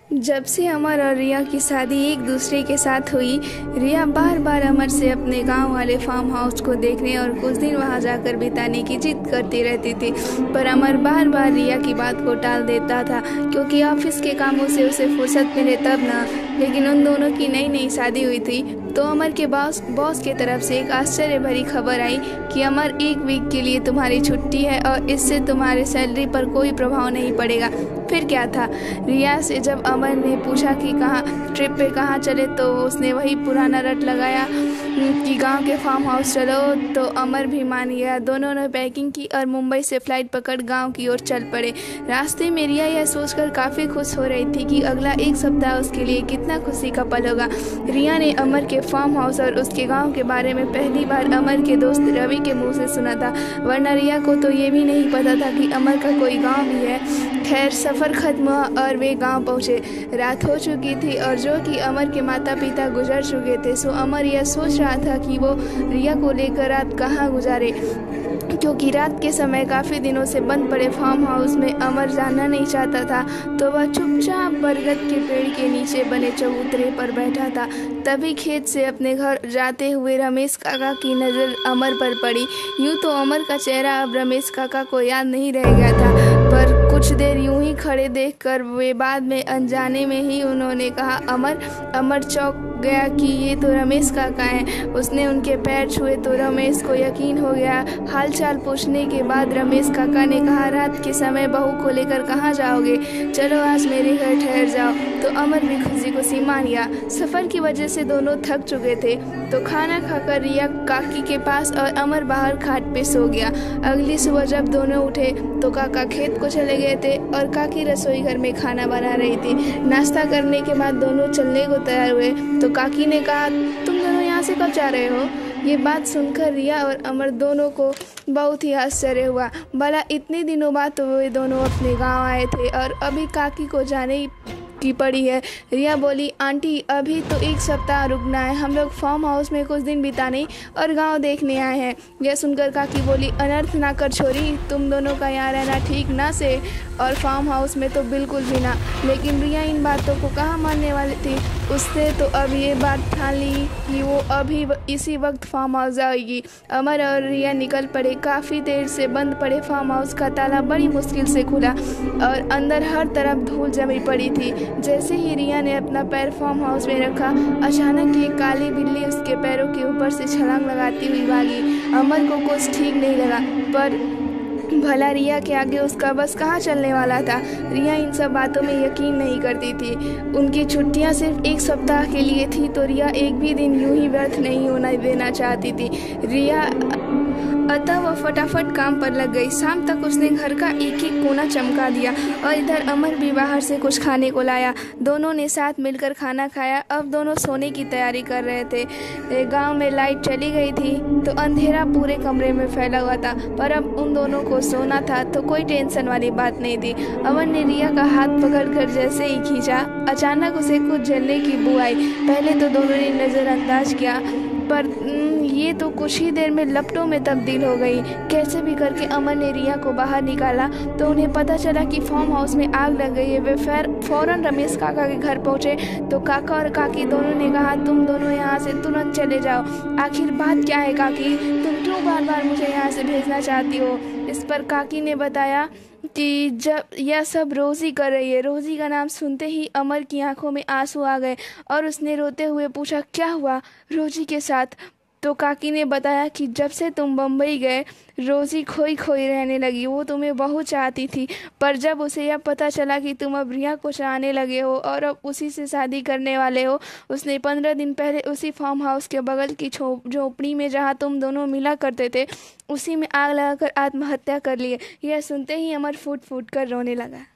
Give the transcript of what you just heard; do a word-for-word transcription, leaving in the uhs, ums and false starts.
जब से अमर और रिया की शादी एक दूसरे के साथ हुई, रिया बार बार अमर से अपने गांव वाले फार्म हाउस को देखने और कुछ दिन वहां जाकर बिताने की जिद करती रहती थी। पर अमर बार बार रिया की बात को टाल देता था, क्योंकि ऑफिस के कामों से उसे फुर्सत मिले तब ना। लेकिन उन दोनों की नई नई शादी हुई थी तो अमर के बॉस बॉस की तरफ से एक आश्चर्य भरी खबर आई कि अमर एक वीक के लिए तुम्हारी छुट्टी है और इससे तुम्हारे सैलरी पर कोई प्रभाव नहीं पड़ेगा। फिर क्या था? रिया से जब अमर ने पूछा कि कहाँ ट्रिप पे कहाँ चले, तो उसने वही पुराना रट लगाया कि गांव के फार्म हाउस चलो, तो अमर भी मान गया। दोनों ने पैकिंग की और मुंबई से फ्लाइट पकड़ गांव की ओर चल पड़े। रास्ते में रिया यह सोचकर काफ़ी खुश हो रही थी कि अगला एक सप्ताह उसके लिए कितना खुशी का पल होगा। रिया ने अमर के फार्म हाउस और उसके गांव के बारे में पहली बार अमर के दोस्त रवि के मुंह से सुना था, वरना रिया को तो ये भी नहीं पता था कि अमर का कोई गाँव भी है। खैर, सफ़र खत्म हुआ और वे गांव पहुंचे। रात हो चुकी थी और जो कि अमर के माता पिता गुजर चुके थे, सो अमर यह सोच रहा था कि वो रिया को लेकर रात कहाँ गुजारे, क्योंकि रात के समय काफ़ी दिनों से बंद पड़े फार्म हाउस में अमर जाना नहीं चाहता था। तो वह चुपचाप बरगद के पेड़ के नीचे बने चबूतरे पर बैठा था। तभी खेत से अपने घर जाते हुए रमेश काका की नज़र अमर पर पड़ी। यूँ तो अमर का चेहरा अब रमेश काका को याद नहीं रह गया था, पर कुछ देर यूं ही खड़े देखकर वे बाद में अनजाने में ही उन्होंने कहा, अमर। अमर चौंक गया कि ये तो रमेश काका हैं। उसने उनके पैर छुए तो रमेश को यकीन हो गया। हालचाल पूछने के बाद रमेश काका ने कहा, रात के समय बहू को लेकर कहाँ जाओगे? चलो आज मेरे घर ठहर जाओ। तो अमर भी खुशी को सीमा लिया। सफ़र की वजह से दोनों थक चुके थे, तो खाना खाकर रिया काकी के पास और अमर बाहर खाट पे सो गया। अगली सुबह जब दोनों उठे तो काका खेत को चले गए थे और काकी रसोई घर में खाना बना रही थी। नाश्ता करने के बाद दोनों चलने को तैयार हुए तो काकी ने कहा, तुम दोनों यहाँ से कब जा रहे हो? ये बात सुनकर रिया और अमर दोनों को बहुत ही आश्चर्य हुआ। भला इतने दिनों बाद तो वे दोनों अपने गांव आए थे और अभी काकी को जाने की पड़ी है। रिया बोली, आंटी अभी तो एक सप्ताह रुकना है, हम लोग फार्म हाउस में कुछ दिन बिताने और गांव देखने आए हैं। यह सुनकर काकी बोली, अनर्थ ना कर छोरी, तुम दोनों का यहाँ रहना ठीक ना से, और फार्म हाउस में तो बिल्कुल भी ना। लेकिन रिया इन बातों को कहाँ मानने वाली थी। उसने तो अब ये बात ठान ली कि वो अभी इसी वक्त फार्म हाउस जाएगी। अमर और रिया निकल पड़े। काफ़ी देर से बंद पड़े फार्म हाउस का ताला बड़ी मुश्किल से खुला और अंदर हर तरफ धूल जमी पड़ी थी। जैसे ही रिया ने अपना पैर फार्म हाउस में रखा, अचानक एक काली बिल्ली उसके पैरों के ऊपर से छलांग लगाती हुई भागी। अमर को कुछ ठीक नहीं लगा, पर भला रिया के आगे उसका बस कहाँ चलने वाला था। रिया इन सब बातों में यकीन नहीं करती थी। उनकी छुट्टियां सिर्फ एक सप्ताह के लिए थी, तो रिया एक भी दिन यूं ही व्यर्थ नहीं होना देना चाहती थी। रिया अतः वह फटाफट काम पर लग गई। शाम तक उसने घर का एक एक कोना चमका दिया और इधर अमर भी बाहर से कुछ खाने को लाया। दोनों ने साथ मिलकर खाना खाया। अब दोनों सोने की तैयारी कर रहे थे। गांव में लाइट चली गई थी तो अंधेरा पूरे कमरे में फैला हुआ था, पर अब उन दोनों को सोना था तो कोई टेंशन वाली बात नहीं थी। अमर ने रिया का हाथ पकड़कर जैसे ही खींचा, अचानक उसे कुछ जलने की बू आई। पहले तो दोनों ने नज़रअंदाज किया, पर ये तो कुछ ही देर में लपटों में तब्दील हो गई। कैसे भी करके अमर ने रिया को बाहर निकाला तो उन्हें पता चला कि फार्म हाउस में आग लग गई है। वे फिर फौरन रमेश काका के घर पहुंचे तो काका और काकी दोनों ने कहा, तुम दोनों यहाँ से तुरंत चले जाओ। आखिर बात क्या है काकी, तुम क्यों बार बार मुझे यहाँ से भेजना चाहती हो? इस पर काकी ने बताया कि जब यह सब रोज़ी कर रही है। रोज़ी का नाम सुनते ही अमर की आंखों में आंसू आ गए और उसने रोते हुए पूछा, क्या हुआ रोज़ी के साथ? तो काकी ने बताया कि जब से तुम बम्बई गए, रोज़ी खोई खोई रहने लगी। वो तुम्हें बहुत चाहती थी, पर जब उसे यह पता चला कि तुम अब रिया को चाहने लगे हो और अब उसी से शादी करने वाले हो, उसने पंद्रह दिन पहले उसी फार्म हाउस के बगल की झोपड़ी में जहाँ तुम दोनों मिला करते थे, उसी में आग लगाकर आत्महत्या कर ली। यह सुनते ही अमर फूट फूट कर रोने लगा।